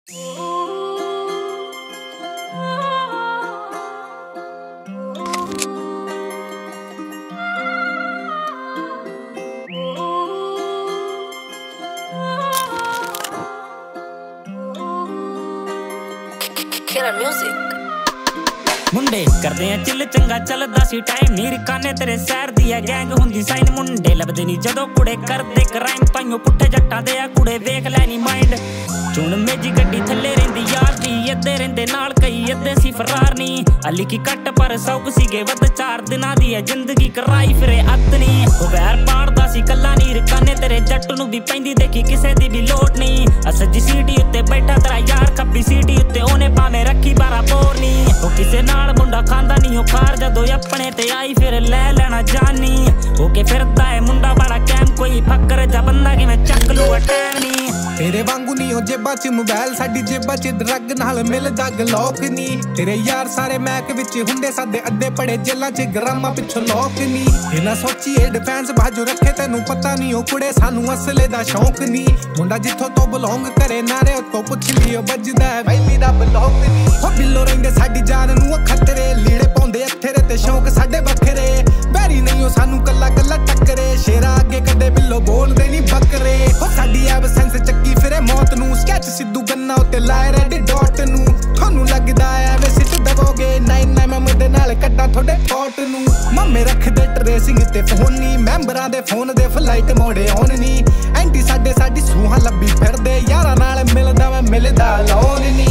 मुंडे करदे आ चिल चंगा चलदा सी टाइम नीर काने तेरे शहर दी है गैंग हुंदी साइन मुंडे लभदे नी जदों कुड़े करदे क्राइम ताइयों पुट्ठे जट्टां दे आ कुड़े वेख लैनी माइंड चुन मेजी गड्डी थल्ले रहिंदी यार दी अद्धे रहिंदे नाल कई अद्धे सी फरार नी अली की कट पर सौक सीगे वध 4 दिनां दी है जिंदगी कराई फिरे अतनी ओ वैर पाड़दा सी कल्ला नीर काने तेरे जट नूं भी पैंदी देखी किसे दी भी लोट नी सज्जी सीटी उत्ते बैठा तेरा यार खब्बी सीटी उत्ते ओने भावें रखी 12 बोर नी ओ किसे नाल मुंडा खांदा नी ओ खार जदों अपने ते आई फिर लै लेना जानी ओके फिरदा है मुंडा बड़ा कैम कोई फक्कर जा बंदा किवें चक लू टैम नी तेरे वांगू नी ओ जेबा च मोबाइल साडी जेबा च ड्रग नाल मिलदा गलौक नी तेरे यार सारे मैक विच हुंदे साडे अड्डे पड़े जेलां च ग्रामां पिछों लौक नी इना सोचीए डिफेंस बाजू रखे तैनू पता नी ओ कुड़े सानू असले दा शौक नी मुंडा जिथों तो बिलोंग करे नारे तो पुछ लियो बजदा है वैली दा ब्लॉक नी हो बिल्लो रहिंदे साडी जान नू खतरे लीड़े पाउंदे अथेरे ते शौक साडे बखरे बैरी नहीं ओ सानू कल्ला कल्ला टक्करे शेरा अगे कदे बिल्लो बोलदे नी बकरे हो साडी एबसेंस चक्की फिरे मौत नू स्केच सिद्धू गन्ना उत्ते लाए रेड डॉट नू थानू लगदा है वे सिट दवोगे 99 मैं मुंडे नाल कड्डा थोड़े फॉट नू मम्मे रख दे ट्रेसिंग ते फोन नी मैंबरां दे फोन दे फ्लाइट मोड़े ऑन नी एंटी साडे साडी सूहां लब्बी फिरदे यारां नाल मिलदा मैं मिलदा लोन नी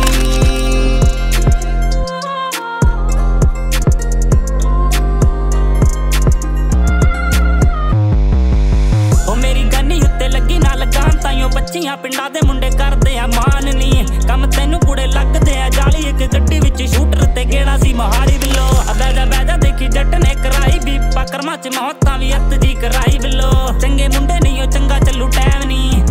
बच्चियां पिंडा दे मुंडे करदे आ मान नी कम तैनू कुड़े लगदे आ जाली एक गड्डी विच शूटर ते गेड़ा सी महारी बिल्लो बैजा देखी जट ने कराई भी पकरमा च मौतां भी अत जी कराई बिल्लो चंगे मुंडे नहीं ओ चंगा चलू टैम नी